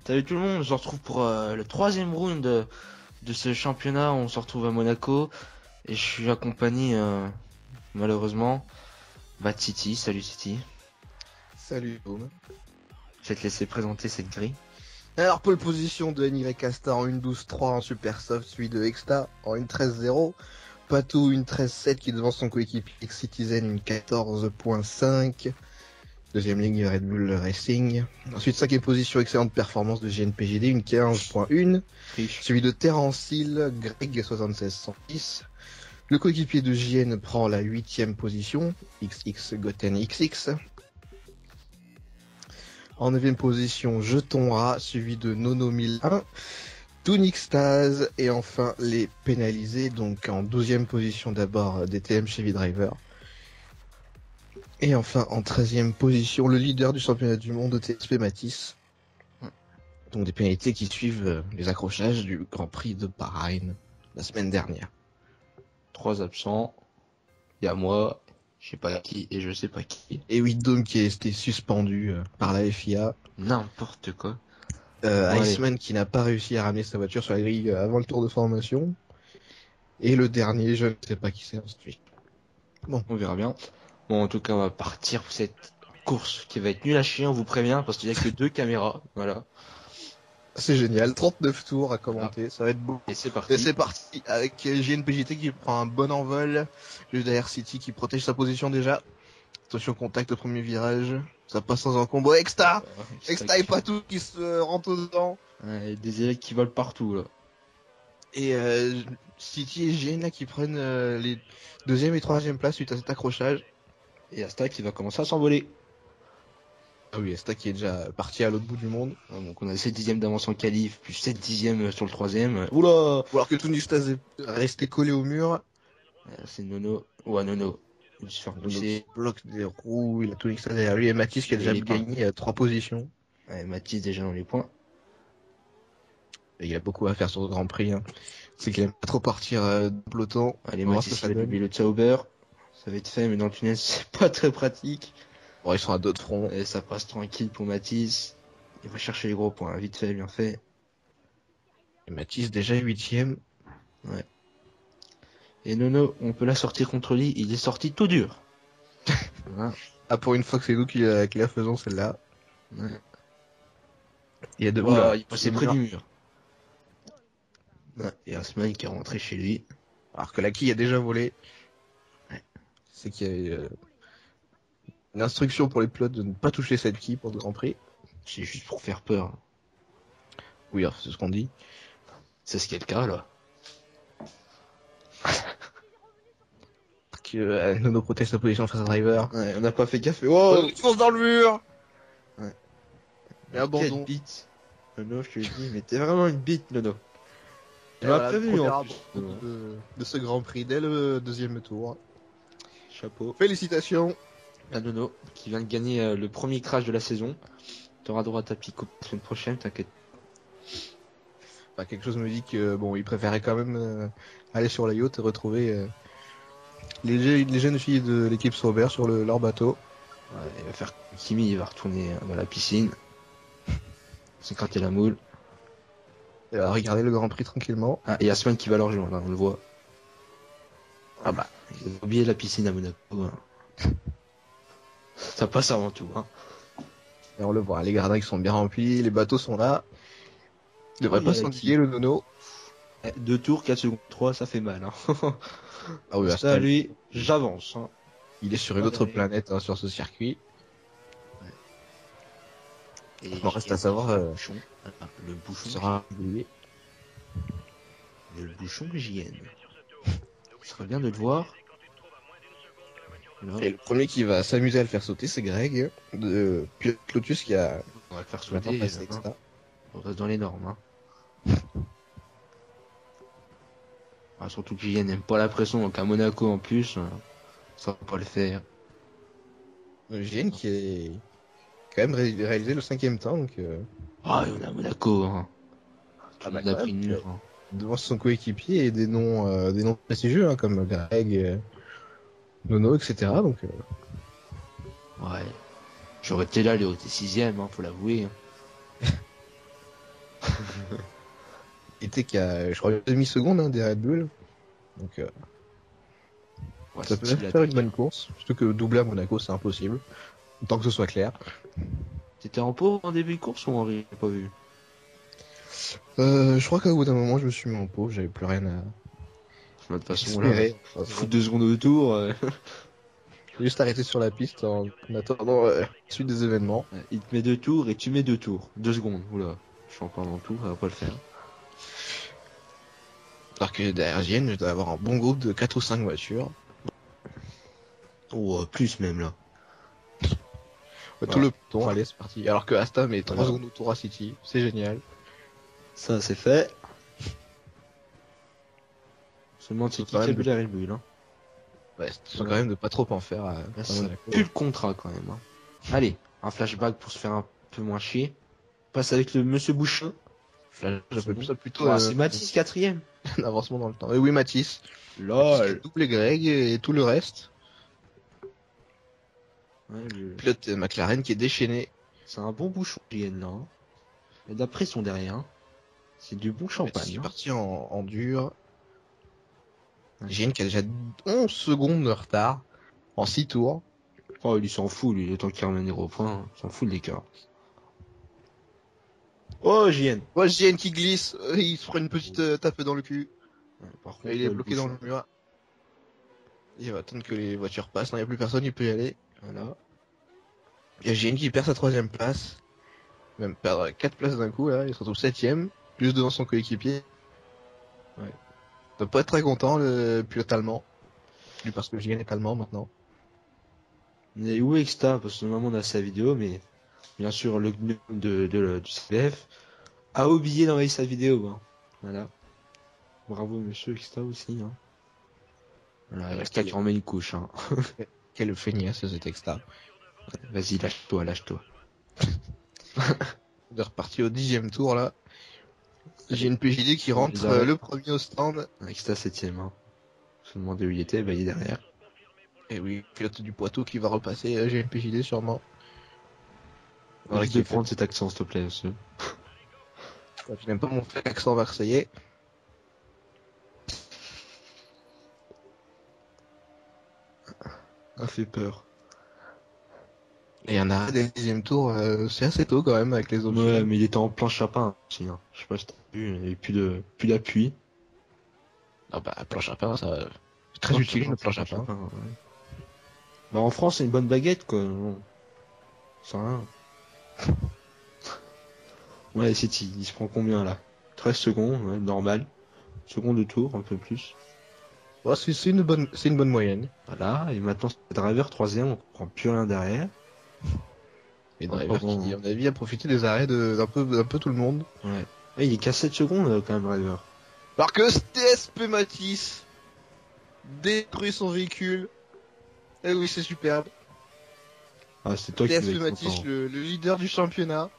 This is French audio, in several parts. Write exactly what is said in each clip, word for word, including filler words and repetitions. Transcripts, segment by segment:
Salut tout le monde, je se retrouve pour euh, le troisième round de, de ce championnat. On se retrouve à Monaco et je suis accompagné euh, malheureusement bah, de City. Salut City. Salut Boom. Je vais te laisser présenter cette grille. Alors pole position de N Y Casta en une douze trois en super soft, suivi de Exta en une treize zéro. Patou une treize sept qui devant son coéquipier X-Citizen une quatorze cinq. Deuxième ligne Red Bull Racing. Ensuite cinquième position, excellente performance de G N P G D, une quinze un. Suivi de Terence Hill, Greg soixante-seize cent dix. Le coéquipier de J N prend la huitième position, X X Goten X X. En neuvième position, Jeton Rat, suivi de Nono mille un, Tunic Staz, et enfin les pénalisés, donc en douzième position d'abord D T M Chevy Driver. Et enfin en treizième position, le leader du championnat du monde, T S P Matisse. Donc des pénalités qui suivent les accrochages du Grand Prix de Bahreïn la semaine dernière. Trois absents, il y a moi, je sais pas qui et je sais pas qui. Et Widdom qui a été suspendu euh, par la F I A. N'importe quoi. Euh, Bon, Iceman qui n'a pas réussi à ramener sa voiture sur la grille euh, avant le tour de formation. Et le dernier, je ne sais pas qui c'est ensuite. Bon, on verra bien. Bon, en tout cas, on va partir pour cette course qui va être nulle à chier, on vous prévient, parce qu'il y a que deux caméras. Voilà. C'est génial, trente-neuf tours à commenter, voilà. Ça va être beau. Et c'est parti. Et c'est parti avec G N P J T qui prend un bon envol, juste derrière City qui protège sa position déjà. Attention, contact au premier virage, ça passe sans encombre. Exta oh, Exta et Patou qui se rentrent dedans. Ouais, des élèves qui volent partout là. Et euh, City et G N là qui prennent euh, les deuxième et troisième places suite à cet accrochage. Et Asta qui va commencer à s'envoler. Ah oui, Asta qui est déjà parti à l'autre bout du monde. Ah, donc on a sept dixièmes d'avance en qualif, plus sept dixièmes sur le troisième. Oula! Ou alors que Tony Staz est resté collé au mur. C'est Nono. Ouais, Nono. Il se fait repousser. Il bloque des roues, il a Tony Staz derrière lui et Mathis qui a déjà gagné à trois positions. Ouais, Mathis déjà dans les points. Et il a beaucoup à faire sur ce Grand Prix. Hein. C'est qu'il aime pas trop partir euh, de peloton. Allez, Mathis, il a publié le Sauber. Ça va être fait, mais dans le tunnel, c'est pas très pratique. Bon, ils sont à d'autres fronts. Et ça passe tranquille pour Mathis. Il va chercher les gros points, vite fait, bien fait. Et Mathis déjà huitième. Ouais. Et Nono, on peut la sortir contre lui, il est sorti tout dur. Voilà. Ah, pour une fois que c'est nous qui la, qui la faisons celle-là. Ouais. Il y a de oh, là, il passait près du mur. Ouais. Et Asman qui est rentré chez lui. Alors que la quille a déjà volé. Ouais. C'est qu'il y a euh, une instruction pour les pilotes de ne pas toucher cette quille pour le Grand Prix. C'est juste pour faire peur. Oui, c'est ce qu'on dit. C'est ce qui est le cas là. que euh, Nono protège sa position face à Driver. Ouais, on n'a pas fait gaffe. Oh, il fonce dans le mur. Ouais. Et abandon. Bite. Nono, je te le dis, mais t'es vraiment une bite, Nono. Tu m'as voilà, prévenu en plus. De, de ce Grand Prix dès le deuxième tour. Chapeau. Félicitations à Nono qui vient de gagner euh, le premier crash de la saison. T'auras droit à ta pico la semaine prochaine, t'inquiète. Bah, quelque chose me dit que bon, il préférait quand même euh, aller sur la yacht et retrouver euh, les, les jeunes filles de l'équipe Sauber sur le, leur bateau. Ouais, il va faire Kimi, il va retourner dans la piscine. s'écrater la moule. Et va regarder le Grand Prix tranquillement. Ah, et Yasman qui va leur rejoindre, hein, on le voit. Ah bah, il a oublié la piscine à Monaco. Hein. Ça passe avant tout. Hein. Et on le voit, les gradins qui sont bien remplis, les bateaux sont là. Il devrait oh, pas s'ennuyer le Nono. Deux tours, quatre secondes, trois, ça fait mal. Hein. Ah oui, ça, lui, j'avance. Hein. Il est sur une autre planète hein, sur ce circuit. Ouais. Et il reste à savoir euh, le bouchon, le bouchon sera oublié. Le bouchon J N. Ce serait bien de le voir. Là. Et le premier qui va s'amuser à le faire sauter, c'est Greg de Lotus qui a. On va le faire sauter. Hein. On reste dans les normes. Hein. Ah, surtout que J N n'aime pas la pression, donc à Monaco en plus, ça va pas le faire. J N qui est quand même ré réalisé le cinquième temps, donc. Euh... Ah, et on est à Monaco. Hein. Ah bah, on a pris une mur. Hein. Devant son coéquipier et des noms, euh, des noms prestigieux hein, comme Greg, euh, Nono, et cetera. Donc. Euh... Ouais. J'aurais été là, il aurait été sixième, hein, faut l'avouer. Hein. était qu'à, je crois, une demi-seconde hein, des Red Bull. Donc, euh, Ouais, ça c'est peut stylé. faire une bonne course. Surtout que doubler à Monaco, c'est impossible. Tant que ce soit clair. T'étais en pot en début de course ou en j'ai pas vu? Euh, je crois qu'au bout d'un moment, je me suis mis en pause. J'avais plus rien à De toute façon, là, espérer. Enfin, foutre deux secondes de tour. euh, J'ai juste arrêté sur la piste en, en attendant euh, la suite des événements. Il te met deux tours et tu mets deux tours. Deux secondes. Oula. Je suis encore dans tout, ça va pas le faire. Alors que derrière J N, je dois avoir un bon groupe de quatre ou cinq voitures. Oh, plus même là. Ouais, tout Voilà. le peloton, allez, c'est parti. Alors que Asta met trois Voilà. secondes au tour à City. C'est génial. Ça, c'est fait. Seulement, c'est Faut qui quand qui a même bu de... la Red Bull, hein. Ouais, c'est Ouais. quand même de pas trop en faire à, Là, à ça Monaco. pue le contrat quand même. Hein. Allez, un flashback pour se faire un peu moins chier. On passe avec le monsieur Bouchon. Là, j'appelle Son nom. ça plutôt Ouah, euh, c'est Mathis quatrième. un avancement dans le temps. Et oui, Mathis. Mathis qui a LOL. doublé Greg et tout le reste. Ouais, le- Pilote euh, McLaren qui est déchaîné. C'est un bon bouchon, J N là. Hein. Et d'après son derrière. Hein. C'est du bon Mathis champagne. est Hein. parti en, en dur. Ouais. J N qui a déjà onze secondes de retard en six tours. Oh, il s'en fout, lui, le temps qu'il ramène au point. Hein. Il s'en fout de l'écart. Oh, J N. Ouais, J N qui glisse. euh, Il se prend une petite euh, tape dans le cul. Ouais, par Et contre, il là, est le bloqué dans bouchon. le mur. Il va attendre que les voitures passent. Non, il n'y a plus personne, il peut y aller. Voilà. Il y a J N qui perd sa troisième place. Même perdre quatre places d'un coup, là. Il se retrouve septième. Plus devant son coéquipier. Ouais. Il doit pas être très content, le pilote allemand. Lui, parce que J N est allemand maintenant. Mais où est Exta? Parce que normalement, on a sa vidéo, mais bien sûr, le gnome de, de, du C V F a oublié d'envoyer sa vidéo. Hein. Voilà. Bravo, monsieur Exta aussi. Hein. Voilà, Ouais, Exta quel, qui remet une couche. Hein. quel feignasse, cet extra. Vas-y, lâche-toi, lâche-toi. Il est reparti au dixième tour, là. J'ai Allez, une P J D qui on les rentre euh, arrête. le premier au stand. Exta septième. Hein. Je me demandais où il était, bah il est derrière. Et oui, pilote du Poitou qui va repasser. euh, J'ai une P J D sûrement. Voilà, Évite qui de est fait. prendre cet accent, s'il te plaît, monsieur. Je n'aime pas mon accent marseillais. Ça fait peur. Et un arrêt des dixième tour, euh, c'est assez tôt quand même avec les options. Ouais, mais il était en planche à pain aussi. Hein. Je sais pas si t'as vu, il n'y avait plus de plus d'appui. Ah bah, planche à pain, ça, c'est très Planche utile, pain, une c'est planche à pain. ouais. Bah en France, c'est une bonne baguette, quoi. Bon, c'est rien. Ouais, City, il se prend combien là? treize secondes, ouais, normal. Seconde de tour, un peu plus. Ouais, c'est c'est une bonne, c'est une bonne moyenne. Voilà, et maintenant c'est driver troisième, on comprend plus rien derrière. Et Oh, Driver pardon. qui, à mon avis, a profité des arrêts de- d'un peu, d'un peu tout le monde. Ouais. Ouais, il est qu'à sept secondes euh, quand même, driver. Alors que T S P Matisse détruit son véhicule. Eh oui, c'est superbe. Ah, c'est toi qui dois T S P être Matisse, content. le, le leader du championnat.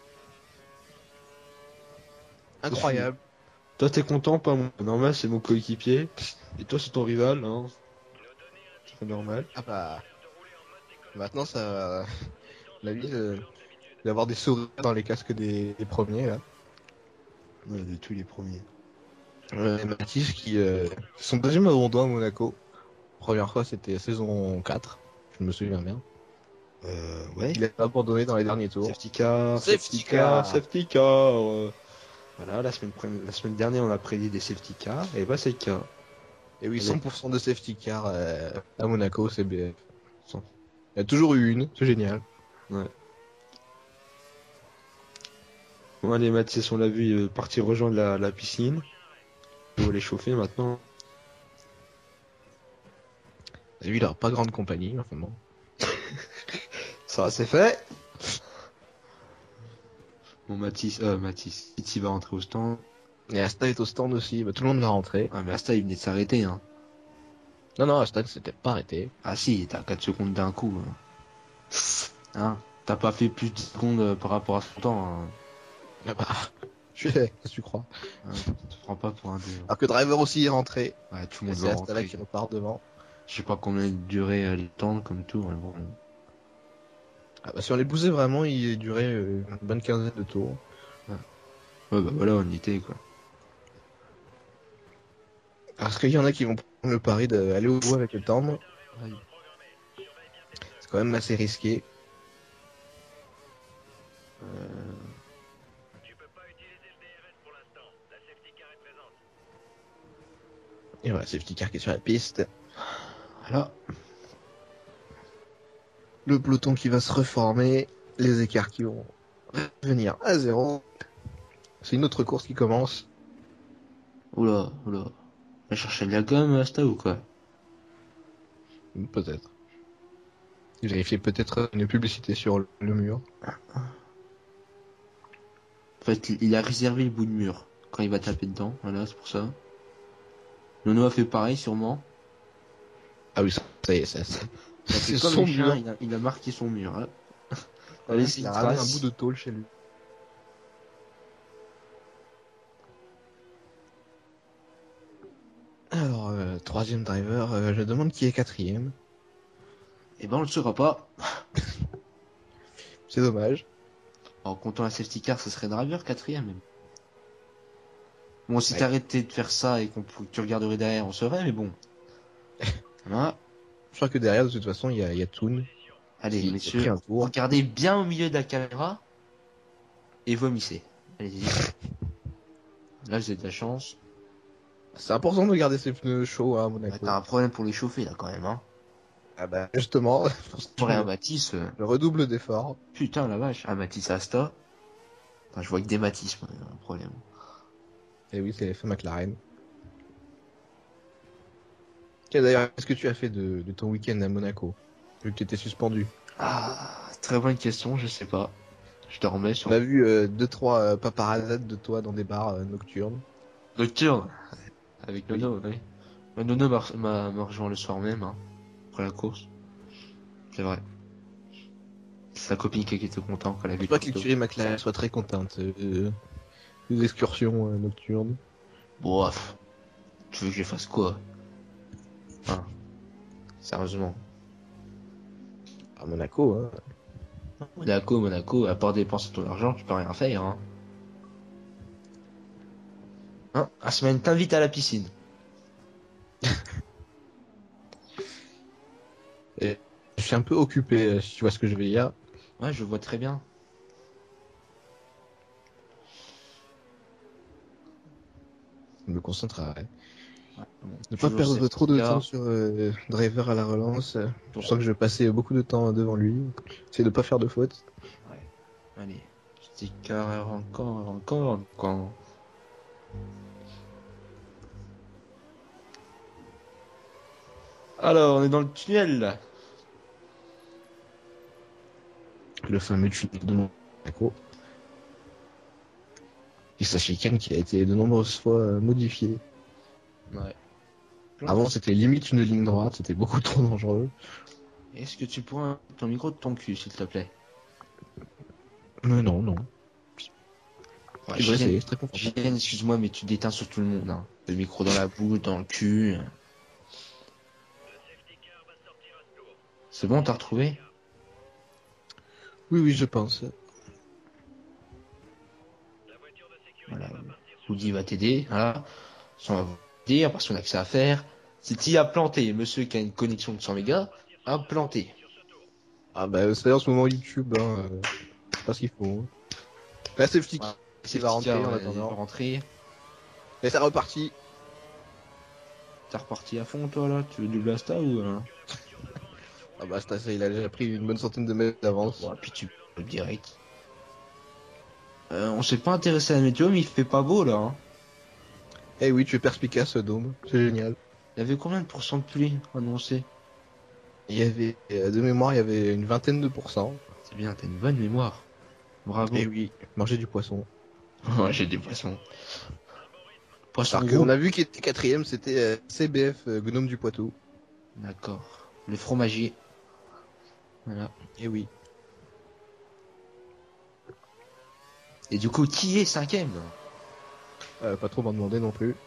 Incroyable. Toi t'es content, pas moi. Normal, c'est mon coéquipier. Et toi c'est ton rival, hein. C'est normal. Ah bah, maintenant ça va. La vie de- d'avoir des sourires dans les casques des, des premiers là. Ouais, de tous les premiers. Euh, Matisse qui, euh, son deuxième abandon à Monaco. Première fois c'était saison quatre, je me souviens bien. Euh, ouais. Il a abandonné dans les derniers tours. Safety car, Safety safety car, car. safety car. euh. Voilà, la semaine, pre- la semaine dernière, on a prédit des safety cars, et bah c'est le cas. Et oui, Allez. cent pour cent de safety car euh, à Monaco, c'est B F. cent. Il y a toujours eu une, c'est génial. Ouais. Bon, allez, Mathias, on l'a vu, il est parti rejoindre la, la piscine. Il faut les chauffer maintenant. Et lui, il a pas grande compagnie, enfin bon. Ça, c'est fait. Bon, Mathis, euh, Mathis, Titi va rentrer au stand. Et Asta est au stand aussi, bah, tout le monde va rentrer. Ah, mais Asta, il venait de s'arrêter, hein. Non, non, Asta ne s'était pas arrêté. Ah si, t'as quatre secondes d'un coup. Hein. Hein, t'as pas fait plus de dix secondes euh, par rapport à son temps. Hein. Ah bah, je sais, qu'est-ce que tu crois. Hein, tu te prends pas pour un dieu. Alors que Driver aussi est rentré. Ouais, tout le Et monde c'est va Asta là rentrer. qui repart devant. Je sais pas combien il durait euh, le temps comme tout. Mais bon. Ah bah, sur les bousées, vraiment, il durait euh, une bonne quinzaine de tours. Ouais, bah voilà, on y était quoi. Parce qu'il y en a qui vont prendre le pari d'aller au bout avec le tendre. Ouais. C'est quand même assez risqué. Euh, Et voilà, safety car qui est sur la piste. Voilà. Le peloton qui va se reformer. Les écarts qui vont revenir à zéro. C'est une autre course qui commence. Oula, oula. Elle cherchait de la gomme, Asta, ou quoi? Peut-être. J'ai vérifié peut-être une publicité sur le mur. En fait, il a réservé le bout de mur quand il va taper dedans. Voilà, c'est pour ça. Nono a fait pareil, sûrement. Ah oui, ça, ça y est, ça, ça. Il a fait C'est comme son les chiens, mur. il a, il a marqué son mur. Hein. Il a Ouais, laissé il une a ramené un trace. bout de tôle chez lui. Alors, euh, troisième driver, euh, je demande qui est quatrième. Et ben, on le saura pas. C'est dommage. En comptant la safety car, ce serait driver quatrième. Même. Bon, si Ouais. t'arrêtais de faire ça et qu'on que tu regarderais derrière, on saurait, mais bon. Voilà. Je crois que derrière, de toute façon, il y a, il y a Toon Allez, qui, qui a pris messieurs, un tour. regardez bien au milieu de la caméra et vomissez. Allez-y. Là, vous avez de la chance. C'est important de garder ses pneus chauds hein, à Ouais, Monaco. t'as un problème pour les chauffer, là, quand même, hein. Ah bah, justement, pour ça, Pour je, un Matisse, euh, je redouble d'efforts. putain, la vache. Un Matisse Asta. Enfin, je vois que des Matisse, moi, un problème. Et oui, c'est fait McLaren. Tiens, d'ailleurs, qu'est-ce que tu as fait de, de ton week-end à Monaco? Vu que tu étais suspendu. Ah, très bonne question, je sais pas. Je te remets On sur a vu euh, deux trois euh, paparazzades de toi dans des bars euh, nocturnes. Nocturne. Avec Oui. Nono, oui. Euh, Nono m'a m'a- m'a rejoint le soir même, hein, après la course. C'est vrai. C'est sa copine qui était contente quand elle a Je vu pense pas le que photo. l'écurie McLaren soit très contente euh, des excursions euh, nocturnes. Bof. Tu veux que je fasse quoi? Hein, sérieusement. À Monaco, hein. Monaco, Monaco, à part dépenser ton argent, tu peux rien faire, hein. Hein, la semaine t'invite à la piscine. Et je suis un peu occupé, euh, si tu vois ce que je veux dire. Ouais, je vois très bien. Je me concentre à Ouais, bon, ne pas toujours perdre trop safety de temps car. sur euh, Driver à la relance. Je Bon, sens que je vais passer beaucoup de temps devant lui. Essayer de pas faire de fautes. ouais. Allez. Safety car, encore, encore, encore. Alors, on est dans le tunnel, là. Le fameux tunnel de Monaco. Et sa chicane qui a été de nombreuses fois euh, modifiée. Ouais. Avant, c'était limite une ligne droite, c'était beaucoup trop dangereux. Est-ce que tu pourrais mettre ton micro de ton cul, s'il te plaît? Mais non, non. Ouais, Tu devrais Julien, essayer, c'est très confortable. Julien, excuse-moi, mais tu déteins sur tout le monde, hein. Le micro dans la bouche, dans le cul. C'est bon, t'as retrouvé? Oui, oui, je pense. Voilà. Woody va t'aider, voilà. Ça, on va vous dire, parce qu'on a que ça à faire. C'est qui a planté, monsieur qui a une connexion de cent mégas, a planté. Ah bah, c'est en ce moment YouTube, hein. euh, c'est pas ce qu'il faut. Hein. La safety Voilà. qui va Safety rentrer car, en ouais, il va attendant. rentrer. Et ça reparti. T'es reparti à fond, toi, là? Tu veux du blasta ou, euh... Ah bah, c'est ça, il a déjà pris une bonne centaine de mètres d'avance. Ouais, puis tu peux direct. Euh, on s'est pas intéressé à la météo, mais il fait pas beau, là, hein. Eh oui, tu es perspicace, Dôme. C'est génial. Il y avait combien de pourcents de pluie annoncé? Il y avait, euh, de mémoire, il y avait une vingtaine de pourcents. C'est bien, t'as une bonne mémoire. Bravo. Eh oui, manger du poisson. Ouais, j'ai des poissons. Poisson Alors gros. qu'on a vu qui était quatrième, c'était euh, C B F euh, Gnome du Poitou. D'accord. Le fromager. Voilà. Eh oui. Et du coup, qui est cinquième? Euh, pas trop m'en demander non plus.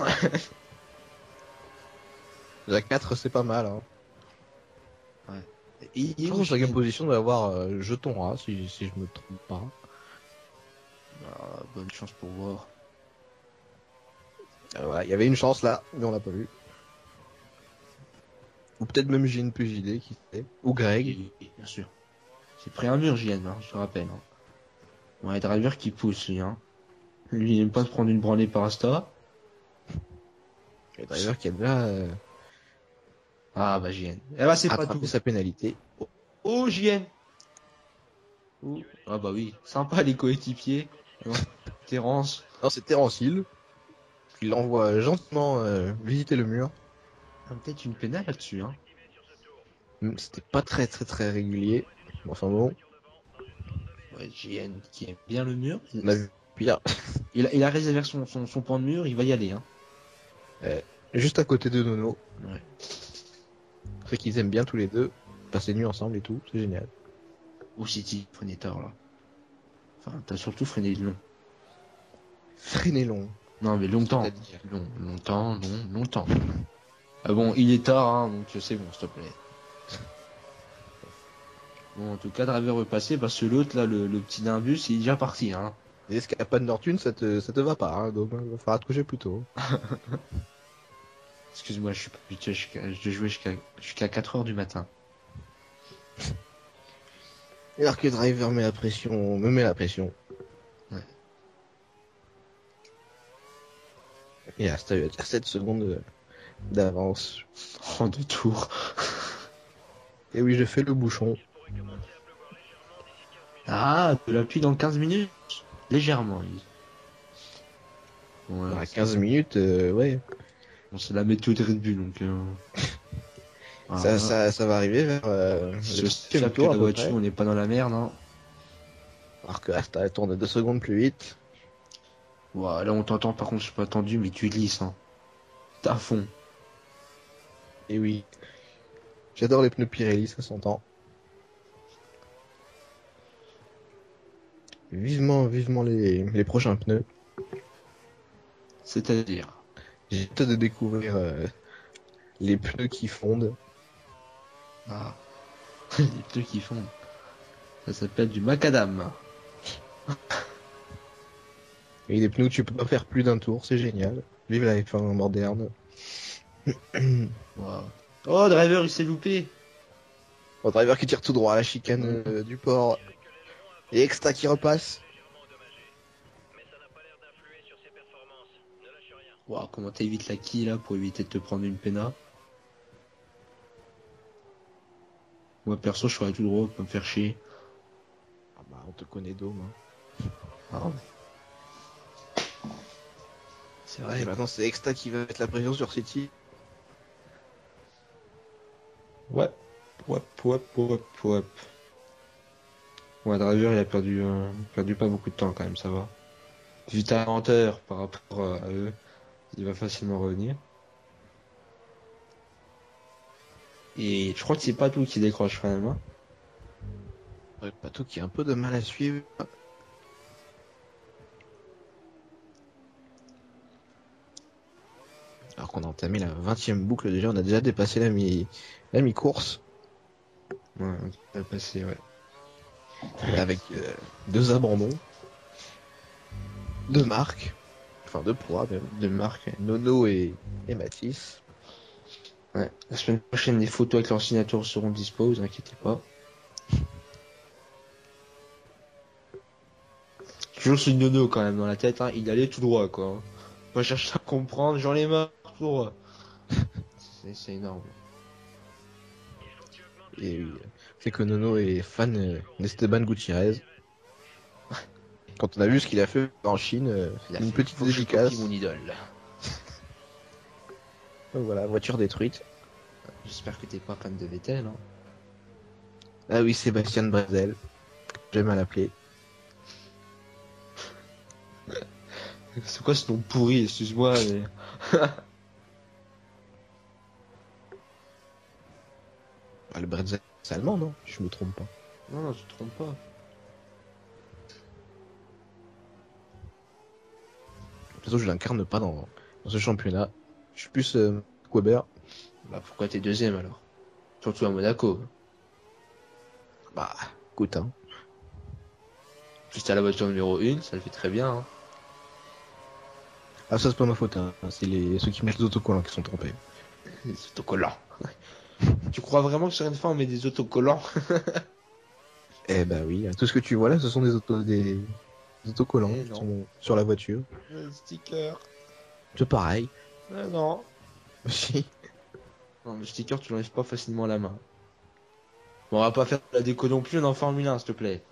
La quatre, c'est pas mal. Hein. Ouais. Et, Je et pense où que cinquième Chine? position doit avoir euh, jeton A, si, si je me trompe pas. Ah, bonne chance pour voir. Euh, voilà, il y avait une chance là, mais on l'a pas vu. Ou peut-être même J N P J D, qui sait. Ou Greg. Et, et bien sûr. C'est pris un mur, J N, hein, je te rappelle. Hein. Ouais, driver qui pousse, lui. Hein. Lui, il aime pas se prendre une branlée par Asta. Le driver qui a déjà euh, Ah bah J N. Eh bah c'est pas rattrapé tout. sa pénalité. Oh, oh, J N. Oh. Ah bah oui, sympa les coéquipiers. Non, Terence. Non, c'est Terence Hill. Il l'envoie gentiment euh, visiter le mur. Ah, peut-être une pénale là-dessus. Hein. Hmm, C'était pas très très très régulier. Enfin bon, Ouais, J N qui aime bien le mur. on a vu pire. Il a, il a réservé son, son, son point de mur, il va y aller. Hein. Euh, juste à côté de Nono. Ouais. Fait qu'ils aiment bien tous les deux. Passer nuit ensemble et tout, c'est génial. Ou City, freiné tard là. Enfin, t'as surtout freiné long. Freiner long. Non mais longtemps. C'est-à-dire Long, longtemps, long, longtemps. Ah bon, il est tard, hein, donc c'est bon, s'il te plaît. Bon, en tout cas, driver repassé parce que l'autre, là, le, le petit Nimbus, il est déjà parti, hein. Et est-ce qu'il n'y a pas de Nortune, ça te, ça te va pas, hein, donc il va falloir te coucher plus tôt. Excuse-moi, je suis pas habitué, je je dois jouer jusqu'à jusqu'à quatre heures du matin. Et alors que Driver met la pression, me met la pression. Ouais. Et là, t'as eu sept secondes d'avance. En deux tours. Et oui, je fais le bouchon. Ah, de la pluie dans quinze minutes. Légèrement, oui. Ouais, À c'est- quinze minutes, euh, ouais. bon, c'est la météo de Red Bull, donc... Euh... Ça, voilà. ça, ça va arriver vers euh, le Je septième sais que tour la à peu voiture, près. on n'est pas dans la merde, hein. Alors que Asta elle tourne deux secondes plus vite. Ouah, là, on t'entend, par contre, je suis pas attendu, mais tu glisses, hein. T'es à fond. Et oui. J'adore les pneus Pirelli, ça s'entend. Vivement, vivement les, les prochains pneus. C'est-à-dire... J'ai hâte de découvrir euh, les pneus qui fondent. Ah, les pneus qui fondent. Ça s'appelle du macadam. Et des pneus où tu peux pas faire plus d'un tour, c'est génial. Vive la F un moderne. Wow. Oh, driver, il s'est loupé. Au driver qui tire tout droit à la chicane euh, du port. Et Exta qui repasse. Wow, comment t'évites la quille là pour éviter de te prendre une péna? Moi perso, je ferais tout droit pour me faire chier. Ah bah on te connaît Dôme. Hein. Ah, ouais. C'est vrai. Et maintenant c'est Exta qui va mettre la pression sur City. Ouais. Ouais, ouais, ouais, ouais. Ouais, driver, il a perdu, euh, perdu pas beaucoup de temps quand même, ça va. Vu ta lenteur par rapport euh, à eux, il va facilement revenir. Et je crois que c'est pas tout qui décroche quand même. Hein. Ouais, Pato qui a un peu de mal à suivre. Alors qu'on a entamé la vingtième boucle déjà, on a déjà dépassé la mi la mi-course. Ouais, on va passer, ouais. Avec euh, deux abandons. Deux marques. Enfin deux poids même. De marque. Nono et, et Mathis. Ouais. La semaine prochaine, les photos avec leur signature seront dispo, vous inquiétez pas. Toujours ce nono quand même dans la tête, hein. Il allait tout droit quoi. Hein. Moi je cherche à comprendre, j'en ai marre, tout droit. C'est, c'est énorme. Et oui, c'est que Nono est fan euh, d'Esteban Gutiérrez. Quand on a vu ce qu'il a fait en Chine, euh, Il a une fait, petite faut que je dédicace. copie mon idole. Donc voilà, voiture détruite. J'espère que t'es pas fan de Vettel. Hein. Ah oui, Sébastien Brezel. J'aime à l'appeler. C'est quoi ce nom pourri, excuse-moi, mais... Ah, le Brezel, c'est allemand, non? Si je me trompe pas. Non, non, tu te trompes pas. De toute façon, je l'incarne pas dans, dans ce championnat. Je suis plus euh, Weber. Bah pourquoi t'es deuxième alors? Surtout à Monaco. Bah, écoute, hein. Juste à la voiture numéro un, ça le fait très bien. Hein. Ah, ça, c'est pas ma faute, hein. C'est les... ceux qui mettent les autocollants qui sont trompés. Les autocollants. Tu crois vraiment que sur une fin on met des autocollants? Eh bah oui, tout ce que tu vois là, ce sont des, auto... des... des autocollants Eh qui non. sont sur la voiture. Un sticker. C'est pareil. Eh non. Si. Non, le sticker, tu l'enlèves pas facilement à la main. Bon, on va pas faire de la déco non plus dans Formule un, s'il te plaît.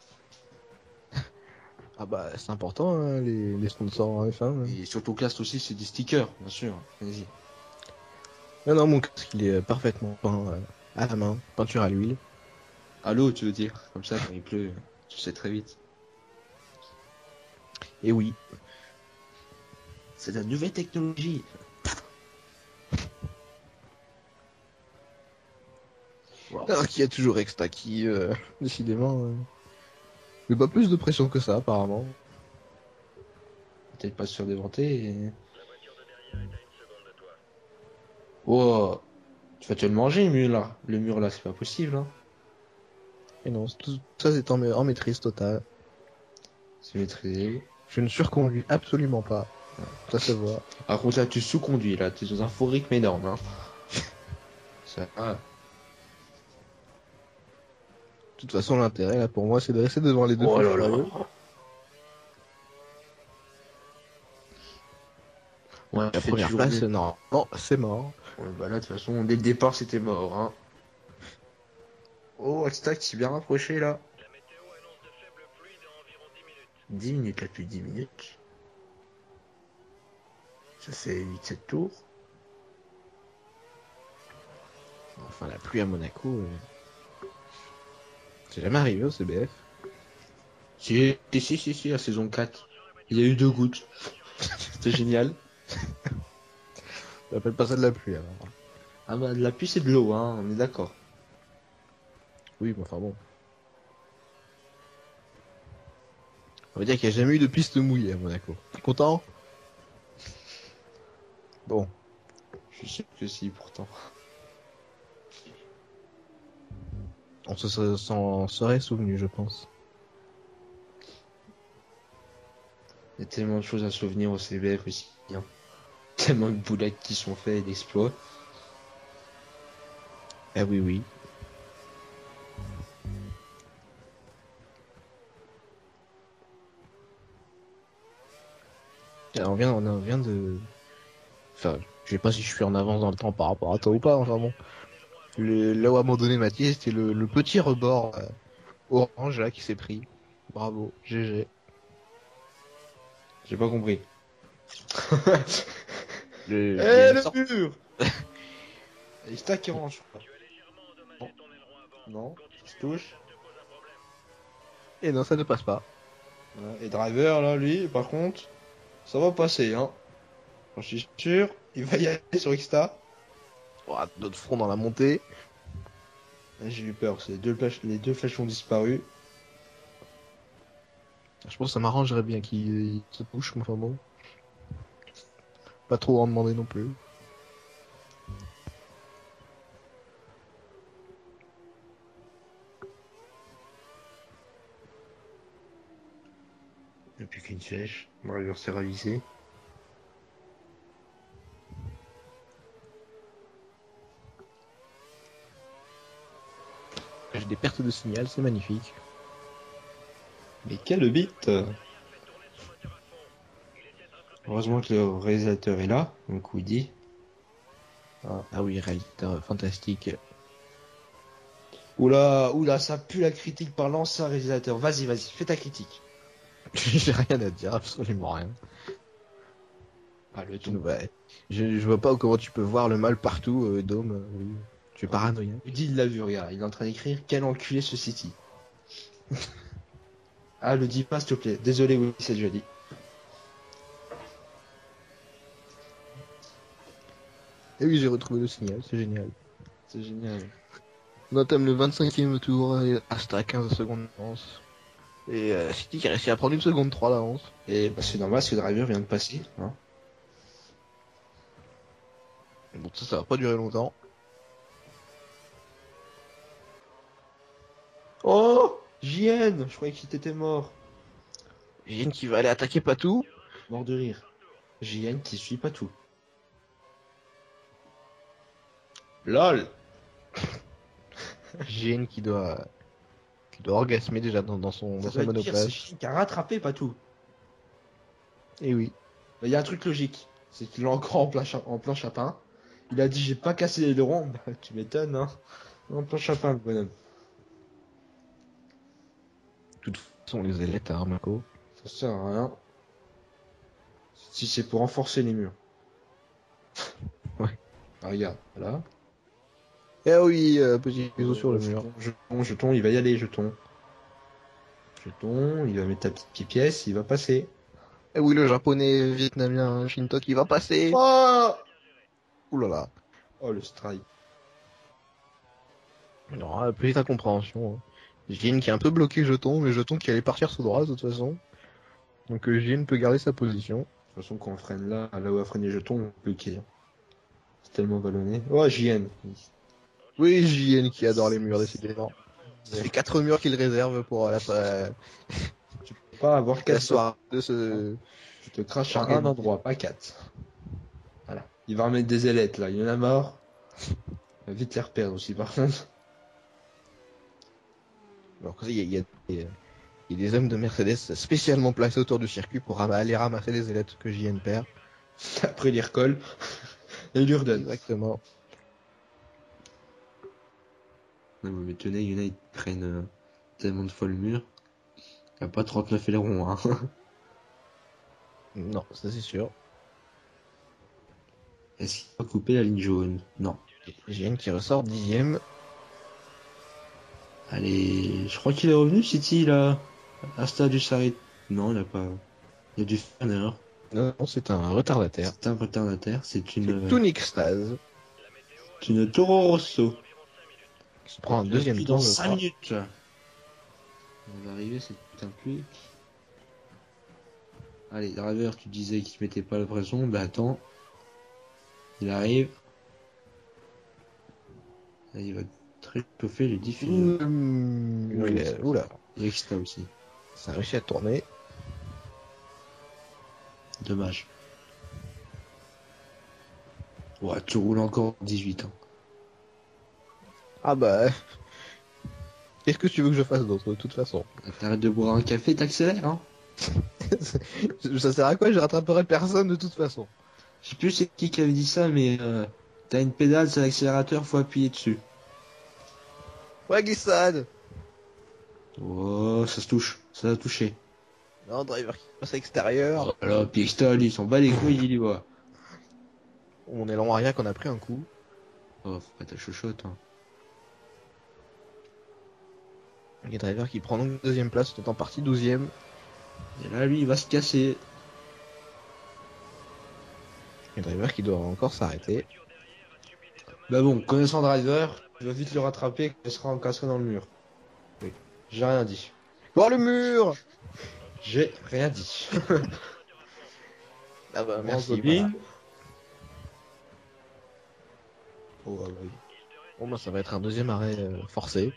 Ah bah, c'est important, hein, les... les sponsors en F un. Hein. Et surtout que là, c'est aussi, c'est des stickers, bien sûr. Vas-y. Non, non, mon casque, il est parfaitement peint euh, à la main, peinture à l'huile. À l'eau, tu veux dire. Comme ça, quand il pleut, tu sais très vite. Et oui. C'est de la nouvelle technologie. Wow. Alors qu'il y a toujours Exta qui, euh, décidément, euh... mais pas plus de pression que ça, apparemment. Peut-être pas sûr d'éventer. Et... Oh, tu vas te le manger, le mur là. Le mur là, c'est pas possible. Hein. Et non, tout ça c'est en, en maîtrise totale. C'est maîtrisé. Je ne surconduis absolument pas. Ça se voit. Par contre, là, tu sous-conduis. Là, tu es dans un faux rythme énorme. Hein. Ça, ah. De toute façon, l'intérêt là pour moi, c'est de rester devant les deux Oh feux là là. furieux. Ouais, La fait première toujours place, mieux. non, non, c'est mort. Ouais, bah là, de toute façon, dès le départ, c'était mort. Hein. Oh, Axtac, s'est bien rapproché là. dix minutes, là, depuis dix minutes. Ça fait huit sept tours. Enfin, la pluie à Monaco, euh... c'est jamais arrivé au C B F. Si, si, si, si, la saison quatre. Il y a eu deux gouttes. C'était génial. On appelle pas ça de la pluie alors. Ah bah, de la pluie, c'est de l'eau, hein, on est d'accord. Oui, mais enfin bon. On va dire qu'il n'y a jamais eu de piste mouillée à Monaco. T'es content? Bon. Je suis sûr que si, pourtant. On se se- s'en serait souvenu, je pense. Il y a tellement de choses à souvenir au C B F aussi. Hein. Tellement de boulettes qui sont faites et d'exploits. Ah oui, oui. Alors, on vient, on vient de... Enfin, je sais pas si je suis en avance dans le temps par rapport à toi ou pas, enfin bon. Le, là où a abandonné Mathieu, c'était le, le petit rebord euh, orange là qui s'est pris. Bravo, G G. J'ai pas compris. Le, il y a Eh, une le sorte- mur. Il stack qui range. Non, non, ça se touche. Et non, ça ne passe pas. Ouais, et Driver, là, lui, par contre, ça va passer, hein. J'en suis sûr, il va y aller sur Xta. Oh, notre front dans la montée. J'ai eu peur, c'est les deux flèches, les deux flèches ont disparu. Je pense que ça m'arrangerait bien qu'il il se touche, mais enfin bon. Pas trop en demander non plus. Et puis qu'une flèche, Driver s'est réalisé. J'ai des pertes de signal, c'est magnifique. Mais quel bit! Heureusement que le réalisateur est là, donc Woody. Ah. Ah oui, réalisateur fantastique. Oula, oula, ça pue la critique par l'ancien réalisateur. Vas-y, vas-y, fais ta critique. J'ai rien à dire, absolument rien. Ah, le Je, ton. ne vois- je, je vois pas comment tu peux voir le mal partout, euh, Dôme. euh, oui. Tu es paranoïaque. Woody, il l'a vu, regarde, il est en train d'écrire quel enculé ce City. Ah, le dis pas, s'il te plaît. Désolé, Woody, c'est déjà dit. Et oui, j'ai retrouvé le signal, c'est génial. C'est génial. On entame le vingt-cinquième tour, et Asta à quinze secondes d'avance. Et euh, City qui a réussi à prendre une seconde trois d'avance. Et bah, c'est normal, parce que le driver vient de passer. Hein. Bon, ça, ça va pas durer longtemps. Oh J N, je croyais qu'il était mort. Jin qui va aller attaquer Patou. Mort de rire. J N qui suit pas tout. LOL. J N qui doit, qui doit orgasmer déjà dans, dans son, dans Ça son doit être pire, c'est monoplace. J N qui a rattrapé pas tout. Et oui. Il y a un truc logique, c'est qu'il est encore en plein, cha- en plein chapin. Il a dit j'ai pas cassé les ailerons, bah tu m'étonnes hein. En plein chapin le bonhomme. De toute façon, les ailettes à Armaco. Ça sert à rien. Si c'est pour renforcer les murs. Ouais. Ah, regarde, voilà. Eh oui, euh, petit bisou sur le Euh, mur. jeton, jeton, jeton, il va y aller, jeton. Jeton, il va mettre ta petite pièce, il va passer. Eh oui, le japonais vietnamien Shinto qui va passer. Oh, Ouh là là. oh le strike. Non, euh, petite incompréhension. Hein. Jin qui est un peu bloqué jeton, mais jeton qui allait partir sous droit de toute façon. Donc euh, Jin peut garder sa position. De toute façon, quand on freine là, là où a freiné jeton, on peut qu'il. C'est tellement vallonné. Oh, J N. Oui, Jin qui adore les murs décidément. Ça fait quatre murs qu'il réserve pour la, euh, Tu peux pas avoir la quatre soirée de ce... Je te crache à un organiser. endroit, pas quatre. Voilà. Il va remettre des ailettes là, il y en a mort. Il va vite les reperdre aussi par contre. Alors il y a, il y a des, il y a des hommes de Mercedes spécialement placés autour du circuit pour ram- aller ramasser les ailettes que J N perd. Après il y recolle et il lui redonne. Exactement. Non, vous m'étonnez, il y en a ils prennent euh, tellement de fois le mur. Il n'y a pas trente-neuf ailerons hein. Non, ça c'est sûr. Est-ce qu'il va couper la ligne jaune? Non. J N qui ressort dixième. Allez, je crois qu'il est revenu City là. Asta du Sarit. Non, il a pas. Il y a du Ferner. Non, c'est un retardataire. C'est un retardataire, c'est C'est une. Tunic Stase C'est une Toro Rosso. qui se prend un deuxième Depuis tour, dans je cinq crois. minutes. On va arriver cette putain de pluie. Allez, driver, tu disais qu'il mettait pas le vrai son, bah attends. Il arrive. Là, il va très chauffer les diffuseurs. Mmh, oui, il est- Oula, Et Exta aussi. ça a réussi à tourner. Dommage. Ouais, tu roules encore dix-huit ans. Ah bah... Qu'est-ce que tu veux que je fasse d'autre, de toute façon? T'arrêtes de boire un café, t'accélères, hein. Ça sert à quoi? Je rattraperai personne de toute façon. Je sais plus c'est qui qui avait dit ça, mais euh, t'as une pédale, c'est l'accélérateur, faut appuyer dessus. Ouais, glissade! Oh, ça se touche, ça a touché. Non, driver qui passe à l'extérieur. Oh là, puis Exta, lui, il s'en bat les couilles, il y va. On est long arrière qu'on a pris un coup. Oh, faut pas ta chochotte, hein. Il y a driver qui prend donc deuxième place, tout en partie douzième. Et là, lui, il va se casser. Il y a driver qui doit encore s'arrêter. Bah bon, connaissant driver, il va vite le rattraper et il sera encastré dans le mur. Oui, j'ai rien dit. Oh le mur! J'ai rien dit. Ah bah merci. Merci. Voilà. Oh, ah bah oui. Bon bah ça va être un deuxième arrêt euh, forcé.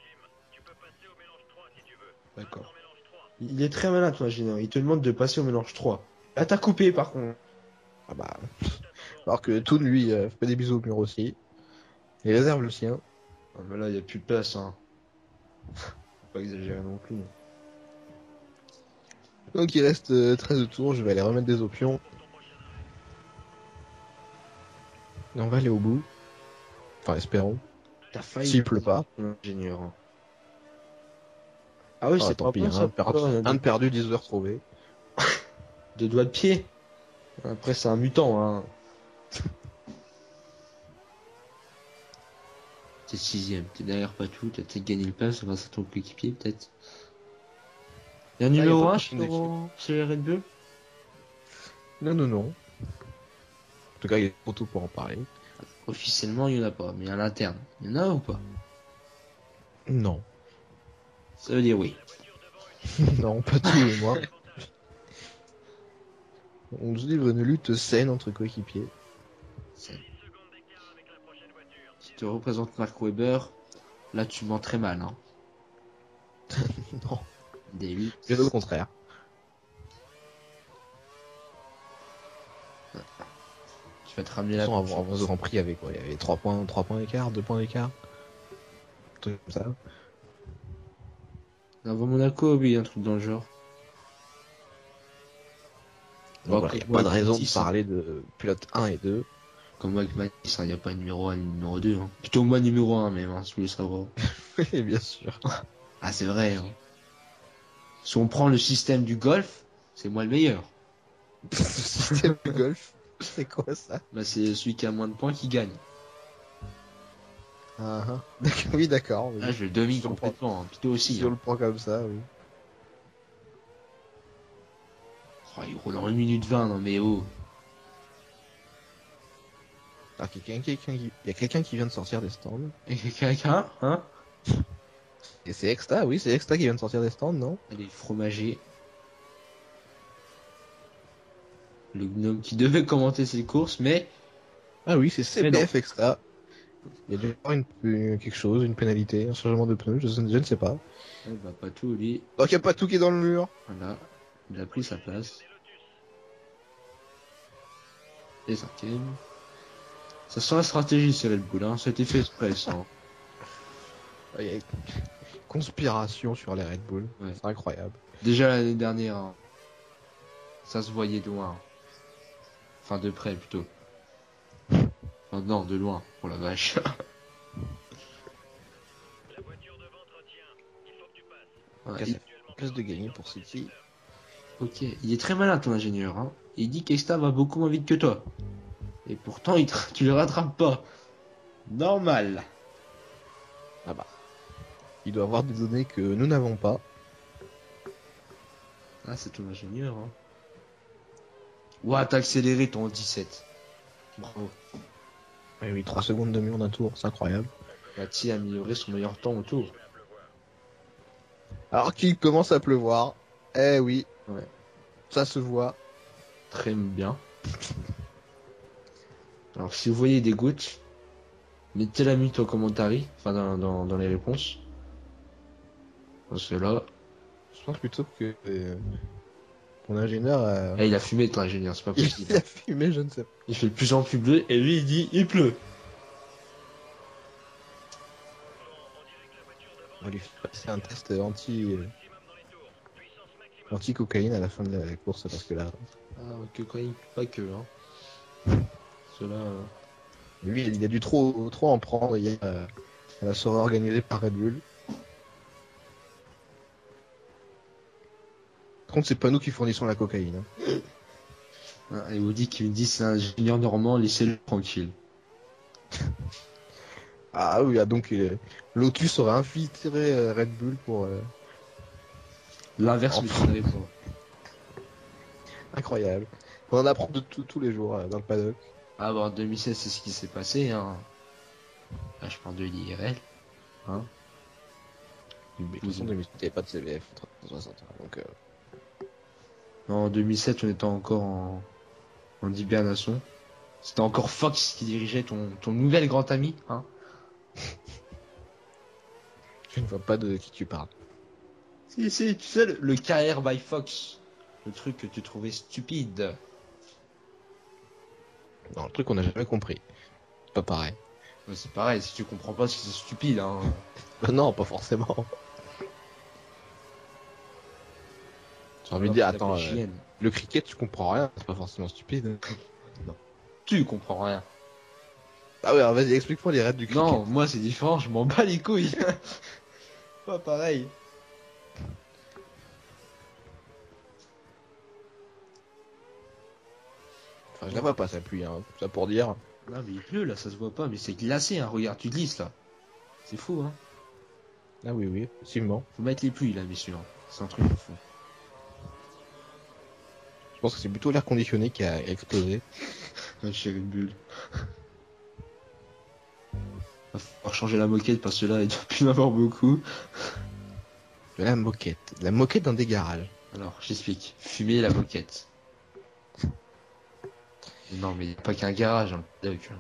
D'accord. Il est très malin, toi, Gino. Il te demande de passer au mélange trois. Là, t'as coupé, par contre. Ah bah... Alors que Toon lui euh, fait des bisous au mur aussi. Il réserve le sien. Ah, mais là, il n'y a plus de place, hein. Faut pas exagérer non plus. Donc il reste euh, treize tours, je vais aller remettre des options. Et on va aller au bout. Enfin espérons. T'as failli. S'il pleut pas. Ingénieur. hein. Ah oui, Ah, c'est tant pas pis, bon, hein, ça. perdu- Ouais, un de deux, perdu, dix heures trouvées. deux doigts de pied. Après, c'est un mutant, hein. T'es sixième, t'es derrière Patou, t'as peut-être gagné le pass grâce à ton coéquipier, peut-être. Il y a un Ah, y a numéro pas de un machine sur... chez les Red Bull? Non, non, non. En tout cas, il est trop tôt pour en parler. Officiellement, il y en a pas, mais à l'interne, il y en a ou pas? Non. Ça veut dire oui. Non, pas tout et moi. On se livre une lutte saine entre coéquipiers. C'est- Si tu représentes Mark Webber, là tu mens très mal, hein. Non, Des luttes. bien au contraire. Tu vas te ramener De là. toute façon, avant, avant ce Grand Prix, il y avait quoi? Il y avait trois points, trois points d'écart, deux points d'écart. Un truc comme ça. Avant Monaco, oui, un truc dans le genre. Donc Bon, voilà, il comme n'y a moi pas de avec raison de Matisse, hein. parler de pilote un et deux. Comme moi avec Matisse, il n'y a pas numéro un ni numéro deux. Hein. Plutôt moi numéro un même, hein, si vous voulez savoir. Oui, bien sûr. Ah, c'est vrai. Hein. Si on prend le système du golf, c'est moi le meilleur. Le système de golf, c'est quoi ça? Bah, c'est celui qui a moins de points qui gagne. Ah, ah. D'accord, oui, d'accord. Oui. Là, je le domine Si on le prend- complètement. Hein. Plutôt aussi. Si on Hein. le prend comme ça, oui. Oh, il roule en une minute vingt, non mais oh. Ah, quelqu'un, quelqu'un qui- il y a quelqu'un qui vient de sortir des stands. Et quelqu'un, hein? Et c'est Exta, oui, c'est Exta qui vient de sortir des stands, non? Allez, fromager. Le gnome qui devait commenter ses courses, mais... Ah oui, c'est Mais non. C B F Exta. Il y a dû y avoir une, une- quelque chose, une pénalité, un changement de pneu, je, je ne sais pas. Eh bah, pas tout, lui. Donc il n'y a pas tout qui est dans le mur. Voilà. Il a pris sa place. Et cinquième. Ça sent la stratégie, c'est Red Bull, hein. Ça a été fait exprès, ça. Hein. Il y a une conspiration sur les Red Bull. Ouais. C'est incroyable. Déjà l'année dernière, hein, ça se voyait de loin. Enfin, de près, plutôt. Enfin, non, de loin. Oh la vache. Ouais, Cas- il- Place de gagner pour City. Ok, il est très malin ton ingénieur. Hein. Il dit qu'Exta va beaucoup moins vite que toi. Et pourtant, il te- tu le rattrapes pas. Normal. Ah bah. Il doit avoir des données que nous n'avons pas. Ah, c'est ton ingénieur. Hein. Ouah, t'as accéléré ton dix-sept. Bravo. Oui, oui, trois secondes de mieux en un tour, c'est incroyable. Mati a amélioré son meilleur temps au tour. Alors qu'il commence à pleuvoir. Eh oui. Ouais. Ça se voit. Très bien. Alors, si vous voyez des gouttes, mettez la mythe en commentaire, enfin dans, dans, dans les réponses. Parce que là, Je pense plutôt que euh, mon ingénieur a... eh, il a fumé ton ingénieur, c'est pas Il possible. a fumé, je ne sais pas. Il fait de plus en plus bleu et lui il dit il pleut. On va lui faire passer un test anti... euh, anti-cocaïne à la fin de la course parce que là, Ah, que quoi, il pas que, hein. Cela. Euh... lui, il a dû trop, trop en prendre hier euh, à la soirée organisée par Red Bull. Par contre, c'est pas nous qui fournissons la cocaïne. Hein. Et vous dit qu'il me dit c'est un ingénieur normand, laissez-le tranquille. Ah oui, ah, donc euh, Lotus aurait infiltré euh, Red Bull pour... euh, L'inverse, mais Enfin. je savais pas. Incroyable. On en apprend de tout- tous les jours euh, dans le paddock. Ah bah en deux mille seize c'est ce qui s'est passé, hein. Là je parle de l'I R L. Hein. Mais de toute façon, il n'y avait pas de C V F trois cent soixante. Donc, euh, En deux mille sept on était encore en, en hibernation. C'était encore Fox qui dirigeait ton, ton nouvel grand ami, hein. je ne vois pas de qui tu parles. Si, si, tu sais, le, le K R by Fox. Le truc que tu trouvais stupide. Non, le truc qu'on n'a jamais compris. C'est pas pareil. Ouais, c'est pareil, si tu comprends pas, c'est que c'est stupide, hein. Euh, non, pas forcément. J'ai envie de Alors, dire, ça attends, s'appelle euh, chienne. le cricket, tu comprends rien, c'est pas forcément stupide. Tu comprends rien. Ah ouais, alors vas-y, explique-moi les règles du cricket. Non, moi c'est différent, je m'en bats les couilles. Pas pareil. Enfin, je la vois pas, ça pluie, hein. Ça pour dire. Non mais il pleut là, ça se voit pas, mais c'est glacé, hein. Regarde, tu glisses là. C'est fou, hein. Ah oui, oui, effectivement. Faut mettre les pluies là, messieurs. Hein. C'est un truc de fou. Je pense que c'est plutôt l'air conditionné qui a explosé. Un chéri bulle. Va falloir changer la moquette parce que là il doit plus en avoir beaucoup. De la moquette. De la moquette dans des garages. Alors, j'explique. Fumer la moquette. Non mais y a pas qu'un garage, hein. D'accord.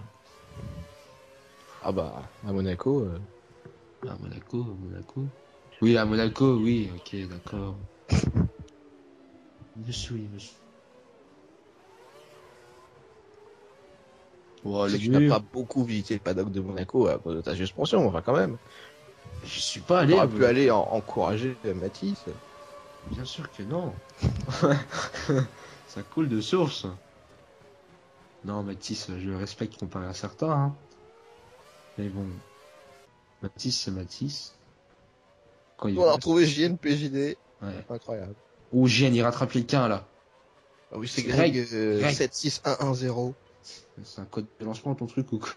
Ah bah, à Monaco. euh, À Monaco, à Monaco. Oui, à Monaco, oui, ok, d'accord. Monsieur, oui, monsieur. Oh, Je le sais que tu n'as mur. pas beaucoup visité le paddock de Monaco à cause de ta suspension, enfin quand même. Je suis pas allé à T'aurais pu Monaco. aller en- encourager euh, Matisse. Bien sûr que non. Ça coule de source. Non, Mathis, je le respecte comparé à certains, hein. Mais bon, Mathis, c'est Mathis. Quand il On a veut. retrouvé J N P J D. Ouais. Incroyable. Ou Gien, il rattrape quelqu'un, là. Ah oui, c'est C'est Greg Greg. euh, Greg. sept six un un zéro. C'est un code de lancement, ton truc, ou quoi?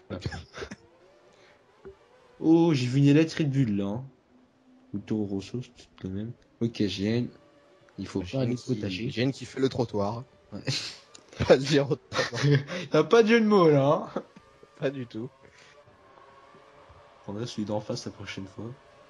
Oh, j'ai vu une lettre Red Bull, là, hein. Ou Toro Rosso, c'est tout le même. Ok, Gien. Il faut pas J N aller au qui... potager. J N qui fait le trottoir. Ouais. Pas le dire autrement. Y'a pas de jeu de mots, là, hein. Pas du tout. Je prendrai celui d'en face la prochaine fois.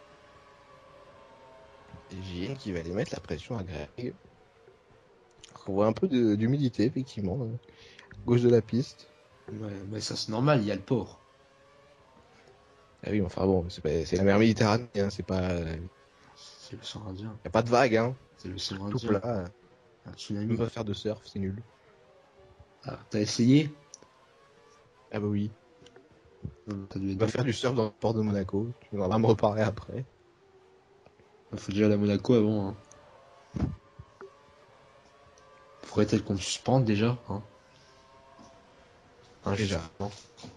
Et J N qui va aller mettre la pression à Greg. On voit un peu de- d'humidité, effectivement. euh, Gauche de la piste. Ouais, mais ça, c'est normal, il y a le port. Ah oui, enfin bon, c'est pas- c'est la mer Méditerranée, hein, c'est pas... Y C'est l'océan Indien. a pas de vagues, hein. C'est l'océan Tout Indien. plat. euh, Un On tsunami. peut pas faire de surf, c'est nul. Ah, t'as essayé? Ah bah oui. Hum, T'as dû On être va bon. faire du surf dans le port de Monaco. Tu vas me reparler après. Il faut déjà aller à Monaco avant, hein. Faudrait peut-être qu'on te suspende déjà, hein. Déjà. Injustement.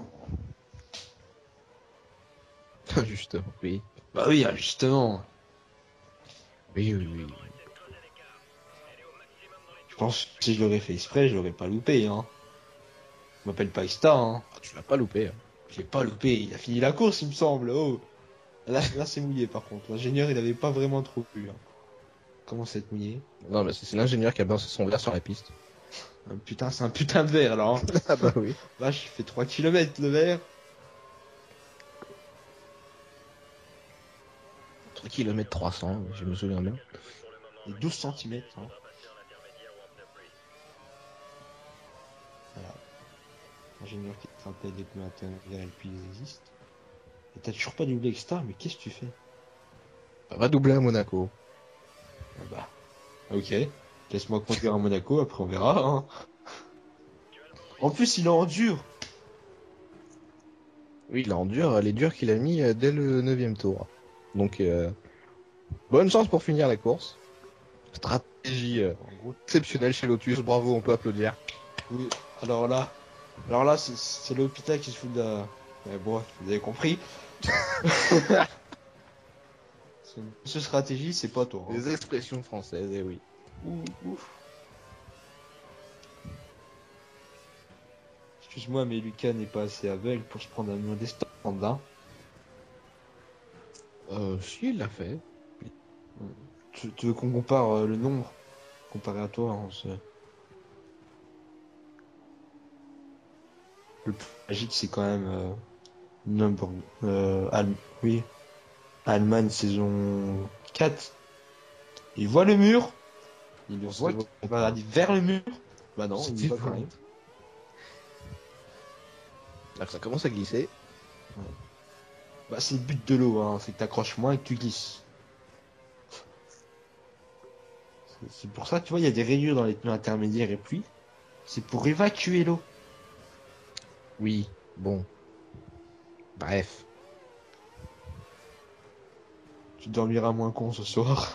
Justement, oui. Bah oui, justement. Oui, oui, oui. Je pense que si je l'aurais fait exprès, je l'aurais pas loupé, hein. Je m'appelle pas Ista, hein. Ah, tu l'as pas loupé. Hein. J'ai pas loupé, il a fini la course, il me semble. Oh. Là, là c'est mouillé par contre. L'ingénieur, il avait pas vraiment trop pu, hein. Comment c'est mouillé? Non, mais c'est c'est l'ingénieur qui a balancé son verre sur la piste. Ah, putain, c'est un putain de verre là, hein. Ah bah oui. Vache, il fait trois kilomètres le verre. trois kilomètres trois cents, je me souviens bien. Et douze centimètres, hein. Voilà. Ingénieur qui te rappelle des pneus intermédiaires et puis ils existent. Et t'as toujours pas doublé Star, mais qu'est-ce que tu fais? Ça va doubler à Monaco. Ah bah, ok. Laisse-moi conduire à Monaco, après on verra, hein. En plus, il est en dur. Oui, il est en dur, les durs qu'il a mis euh, dès le neuvième tour. Donc, euh, bonne chance pour finir la course. Stratégie euh, En gros, exceptionnelle chez Lotus, bravo, on peut applaudir. oui. Alors là, alors là, c'est- c'est l'hôpital qui se fout de la... Mais bon, vous avez compris. Ce stratégie, c'est pas toi, hein. Des expressions françaises, eh oui. Ouh, ouf. Excuse-moi, mais Lucas n'est pas assez aveugle pour se prendre un modeste standard. Euh, si, il l'a fait. Tu, tu veux qu'on compare euh, le nombre comparé à toi, hein, c'est- le plus magique, c'est quand même euh, number, euh, Al- oui, Allemagne saison quatre. Il voit le mur, il On se voit voit qu'il va aller vers le mur. Bah non, il y C'était va quand bon. même. Alors, ça commence à glisser. Bah c'est le but de l'eau, hein, c'est que t'accroches moins et que tu glisses. C'est- C'est pour ça, tu vois, il y a des rayures dans les pneus intermédiaires et pluie. C'est pour évacuer l'eau. Oui, bon. Bref. Tu dormiras moins con ce soir.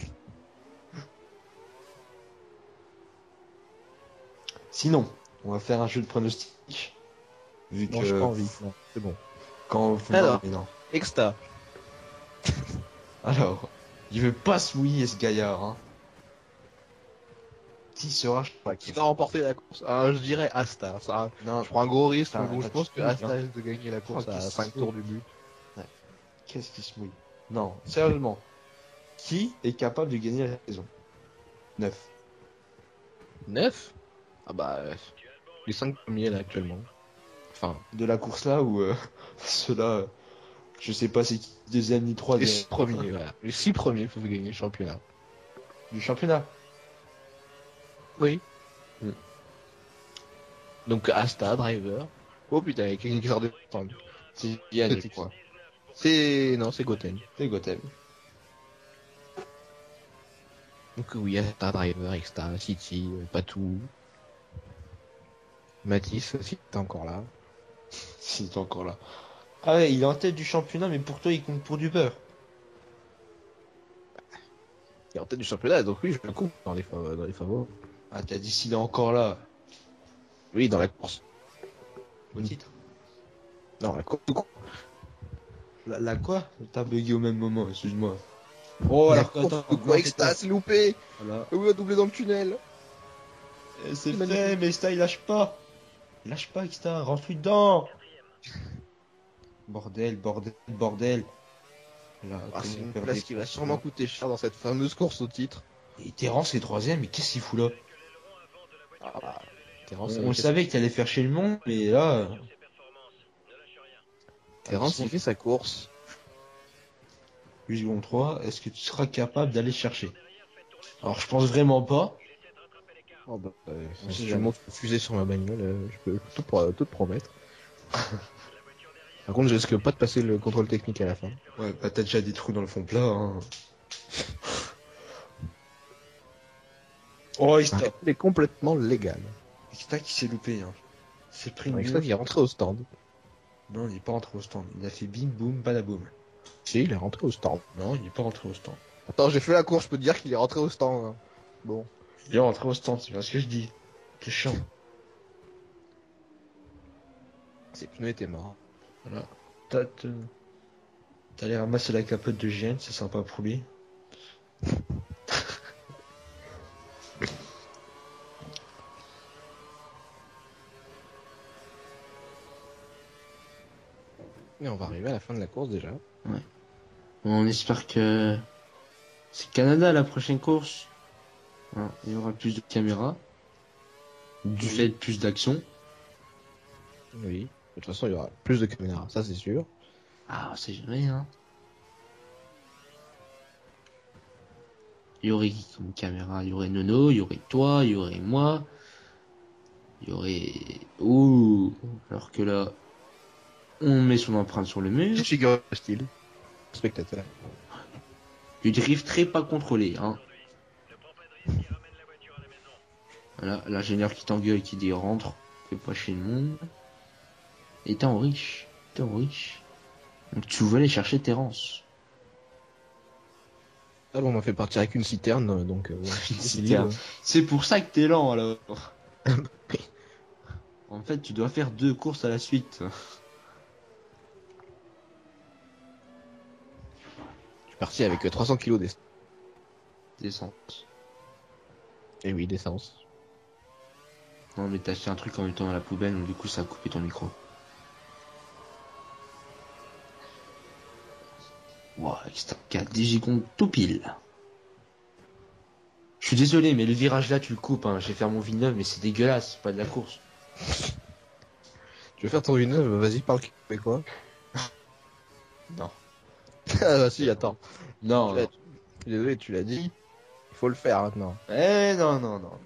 Sinon, on va faire un jeu de pronostic. Vu Non, que j'ai pas envie. Non, c'est bon. quand Alors. non, mais non. Exta. Alors, il veut pas se mouiller ce gaillard, hein. Qui sera Ouais, qui va remporter la course? Ah, je dirais Asta. Ça, Non, je prends un gros risque, t'as- donc je t'as- pense tu te que mouilles, Asta hein. risque de gagner la course Oh, à qu'est-ce cinq qu'il tours se du but. Qu'est-ce qui se mouille? Non, sérieusement. Qui est capable de gagner la saison? neuf. neuf. Ah bah, euh, les cinq premiers là actuellement. Enfin, De la course là ou euh, ceux-là, euh, je sais pas c'est qui deuxième ni les troisième six premiers, voilà. Les six premiers peuvent gagner le championnat. du championnat. Oui. Mm. Donc Asta, driver. Oh putain, il y a quelqu'un qui sort de... Enfin, C'est Yann, je c'est qui? crois. C'est... Non, c'est Goten. C'est Gotham. Donc oui, Asta, driver, Exta, City, euh, Patou. Matisse, si t'es encore là. S'il est encore là. Ah ouais, il est en tête du championnat, mais pour toi, il compte pour du beurre. Il est en tête du championnat, donc oui, je le coupe dans les, fa- dans les favoris. Ah, t'as dit s'il est encore là, Oui, dans la course. au titre. Non, la course. tout court. La, la quoi? T'as bugué au même moment, excuse-moi. Oh, La alors que, course attends, de quoi, non, c'est Exta, top. c'est loupé. Voilà. Oui, a doublé dans le tunnel. Eh, c'est C'est fait, magnifique. mais Sta, il lâche pas. Il lâche pas, Sta, rentre-lui dedans. Bordel, bordel, bordel. Là, Ah, c'est comment une perdre place des qui va courses sûrement là. coûter cher dans cette fameuse course au titre. Et Terence est troisième, mais qu'est-ce qu'il fout là? Ah, Terence, On, euh, on le qu'est-ce savait que t'allais faire chez le monde, mais là. euh, Terence, il fait sa course. huit secondes trois, est-ce que tu seras capable d'aller chercher? Alors, je pense vraiment pas. Oh, bah, euh, On si sait tu jamais. montes une fusée sur ma bagnole, euh, je peux tout, pro- tout te promettre. Par contre, je risque pas de passer le contrôle technique à la fin. Ouais, bah t'as déjà des trous dans le fond plat, hein. Oh, Un Ista. recul est complètement légal. Ista qui s'est loupé, hein. C'est pris une Avec ça, boule. il est rentré au stand. Non, il est pas rentré au stand. Il a fait bim boum badaboum. Si, il est rentré au stand. Non, il est pas rentré au stand. Attends, j'ai fait la course, je peux te dire qu'il est rentré au stand. Hein. Bon. Il est rentré au stand, c'est bien ce que je dis. C'est chiant. Ses pneus étaient morts. Voilà. T'as te- t'as allé ramasser la capote de G N, c'est sympa pour lui. Mais on va arriver à la fin de la course déjà. Ouais. On espère que c'est Canada la prochaine course. Hein, il y aura plus de caméras. Du Oui. fait de plus d'action. Oui. De toute façon, il y aura plus de caméras, ça c'est sûr. Ah, c'est jamais, hein. Il y aurait qui comme caméra? Il y aurait Nono, il y aurait toi, il y aurait moi. Il y aurait... Ouh. Alors que là, on met son empreinte sur le mur. Figure de style. Spectateur. Du drift très pas contrôlé, hein. Voilà, l'ingénieur qui t'engueule, qui dit rentre, fais pas chez le monde. Et t'es en riche, t'es en riche. Donc tu veux aller chercher Terence. Ah bon, on m'a fait partir avec une citerne, donc euh, ouais, Une c'est citerne. libre. C'est pour ça que t'es lent alors. En fait, tu dois faire deux courses à la suite. Je suis parti avec euh, trois cents kilos d'essence. Descente. Et oui, d'essence. Non mais t'as acheté un truc en même temps à la poubelle, donc du coup ça a coupé ton micro. Wow, c'est un quatre dix secondes tout pile. Je suis désolé, mais le virage là tu le coupes, hein. Je vais faire mon Villeneuve, mais c'est dégueulasse, c'est pas de la course. Tu veux faire ton une œuvre, vas-y, parle québécois. Non. Ah bah si, attends. Non, Tu l'as- non. je suis désolé, tu l'as dit. Il faut le faire maintenant. Eh non, non, non.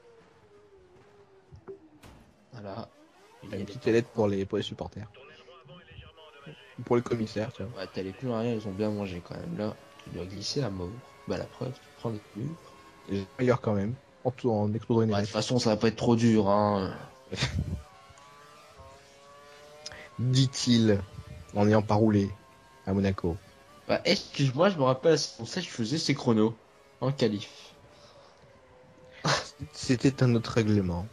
Voilà. Il y a une petite lettre pour les, pour les supporters. Pour les commissaires, tu vois. Ouais, t'as les pneus arrière, ils ont bien mangé quand même. Là, tu dois glisser à mort. Bah la preuve, tu prends les pneus. Les meilleurs quand même. En tout, en explosant une Ouais, de lettre. toute façon, ça va pas être trop dur, hein. Dit-il, en ayant pas roulé à Monaco. Bah, excuse-moi, je me rappelle, à la saison sept, je faisais ces chronos. En qualif. C'était un autre règlement.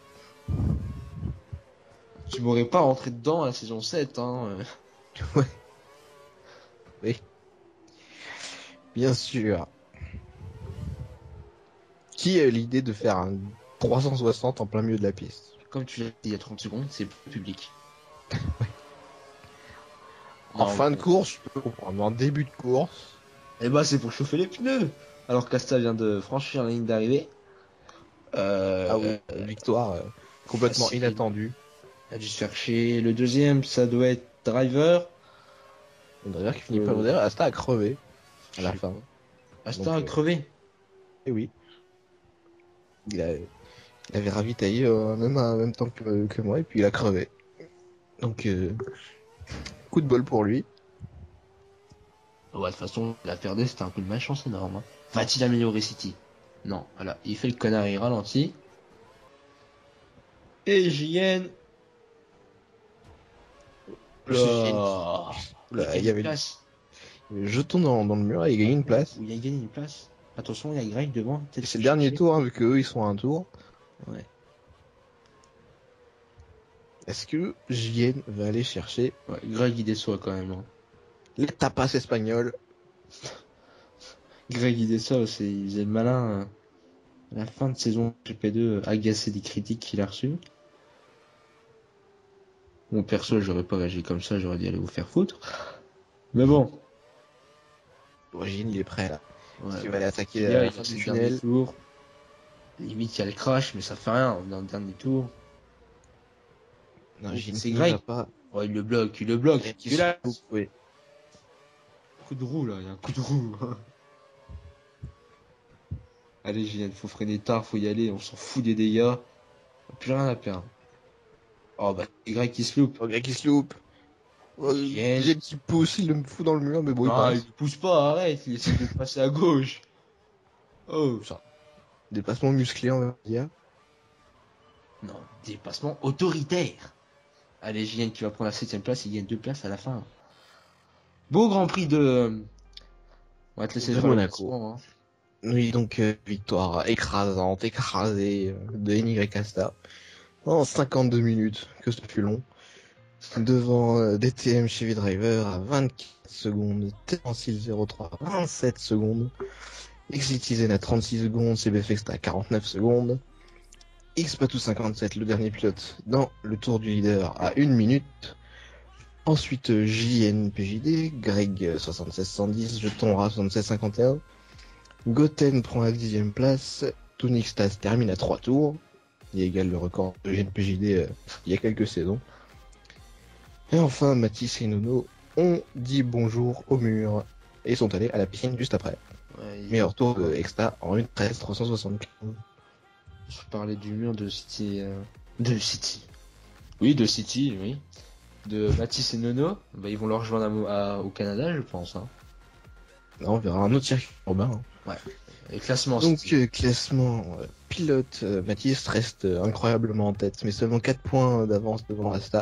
Tu m'aurais pas rentré dedans à la saison sept, hein. Ouais. Oui. Bien sûr. Qui a eu l'idée de faire un trois cent soixante en plein milieu de la piste? Comme tu l'as dit il y a trente secondes, c'est plus public. En Non, fin de bon. course, je peux comprendre. Mais en début de course, Eh bah, c'est pour chauffer les pneus. Alors qu'Asta vient de franchir la ligne d'arrivée. ah oui, Euh, victoire euh, complètement facile. inattendue. Il a dû se faire chier. Le deuxième, ça doit être Driver. Un driver qui finit Euh, pas le driver, Asta a crevé à la je- fin. Asta Donc, a euh, crevé. Et oui. Il, a- il avait ravitaillé euh, même en même temps que, que moi et puis il a crevé. Donc, euh, coup de bol pour lui. Ouais, de toute façon, la perdre, c'était un coup de malchance énorme. Hein. Va-t-il améliorer City? Non, voilà. Il fait le connard, il ralentit. Et J N. Là, Là, il il y avait une place. le jeton dans, dans le mur et il gagne une place. Où il a gagné une place. Attention, il y a Greg devant. Et c'est le dernier tour, hein, vu qu'eux ils sont à un tour. Ouais. Est-ce que J N va aller chercher Ouais, Greg il déçoit quand même. Hein. les tapas espagnols? Greg il déçoit, c'est il est malin. hein. À la fin de saison G P deux, agacé des critiques qu'il a reçues. Mon perso, j'aurais pas réagi comme ça, j'aurais dit allez vous faire foutre. Mais bon. Bon, J N il est prêt là. Ouais, Il va aller attaquer il y à a, la il fin a du le dernier tunnel. tour. Limite, il y a le crash, mais ça fait rien, on est dans le dernier tour. Non, Oh, J N c'est il Greg. va pas. Oh, il le bloque, il le bloque. Greg qui Il se a loupe, oui. coup de roue là, il y a un coup de roue. Allez, Julien, faut freiner tard, faut y aller, on s'en fout des dégâts. On a plus rien à perdre. Oh bah, c'est Greg qui se loupe. Oh, Greg qui se loupe. Oh, J N. J N qui pousse, il le fout dans le mur, mais bon, il Non, il passe. ne pousse pas, arrête, il essaie de passer à gauche. Oh, Ça. Déplacement musclé, on va dire. non, dépassement autoritaire. Allez, J N qui va prendre la septième place, il gagne deux places à la fin. Beau Grand Prix de... On va te laisser De faire le Monaco. classement, hein. Oui, donc euh, victoire écrasante, écrasée euh, de N Y Casta. En cinquante-deux minutes, que ce fut long. Devant euh, D T M Chevy Driver à vingt-quatre secondes, Terence zéro trois à vingt-sept secondes, Xitizen à trente-six secondes, C B F X à quarante-neuf secondes, Xpatou cinquante-sept, le dernier pilote, dans le tour du leader à une minute. Ensuite euh, J N P J D, Greg euh, soixante-seize cent dix, Jeton Ra soixante-seize cinquante et un, Goten prend la dixième place, Tunixtas termine à trois tours, il égale le record de J N P J D euh, il y a quelques saisons. Et enfin, Mathis et Nono ont dit bonjour au mur et sont allés à la piscine juste après. Ouais, il- Meilleur tour de Exta en une treize trois cent soixante-quinze. Je parlais du mur de City. euh, De City. Oui, de City, oui. De Mathis et Nono. Bah, ils vont le rejoindre à Mo- à- au Canada, je pense. Hein. Là, on verra un autre circuit urbain. hein. Et classement Donc, City. euh, classement euh, pilote, euh, Mathis reste euh, incroyablement en tête, mais seulement quatre points d'avance devant Asta.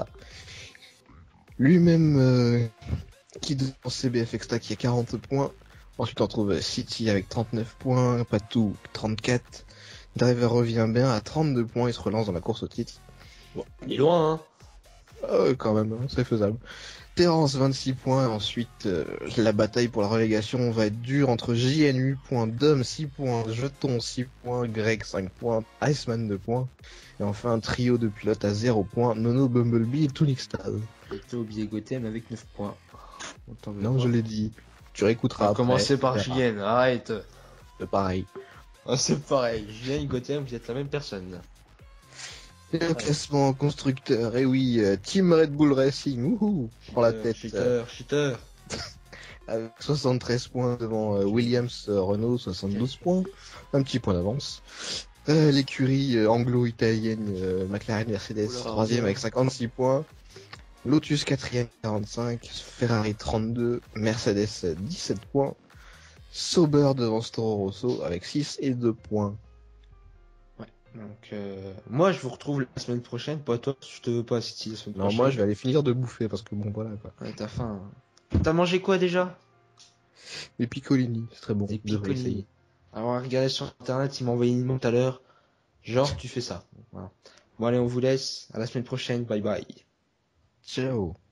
Lui-même euh, qui devant C B F Exta qui a quarante points. Ensuite, on trouve City avec trente-neuf points, Patou trente-quatre. Driver revient bien à trente-deux points, il se relance dans la course au titre. Bon, il est loin, hein. Ah ouais, quand même, hein, c'est faisable. Terence vingt-six points, ensuite euh, la bataille pour la relégation va être dure entre J N huit points, Dom six points, Jeton six points, Greg cinq points, Iceman deux points, et enfin un trio de pilotes à zéro points, Nono, Bumblebee et Tunixtad. Et t'as oublié Gotham avec neuf points. Autant me Non, voir. je l'ai dit. Tu réécouteras On va après. commencer par On J verra. N, arrête. C'est pareil. Ah, c'est pareil, J N et Gotham, vous êtes la même personne. Et le classement constructeur, et oui, euh, Team Red Bull Racing, wouhou, prend la tête euh, Cheater, cheater. avec soixante-treize points devant euh, Williams euh, Renault, soixante-douze points, un petit point d'avance. Euh, L'écurie euh, anglo-italienne euh, McLaren Mercedes, Oula, troisième oula. avec cinquante-six points. Lotus quatrième, quarante-cinq, Ferrari trente-deux, Mercedes euh, dix-sept points. Sauber devant Toro Rosso avec six et deux points. Donc, euh, moi, je vous retrouve la semaine prochaine. Pas toi, je te veux pas, City, la semaine Non, prochaine. moi je vais aller finir de bouffer parce que bon voilà quoi. Ouais, t'as faim. T'as mangé quoi déjà? Les piccolini, c'est très bon. Des je devrais picolis. essayer. Alors, regardez sur internet, il m'a envoyé une montre tout à l'heure. Genre, tu fais ça. Voilà. Bon, allez, on vous laisse. À la semaine prochaine. Bye bye. Ciao.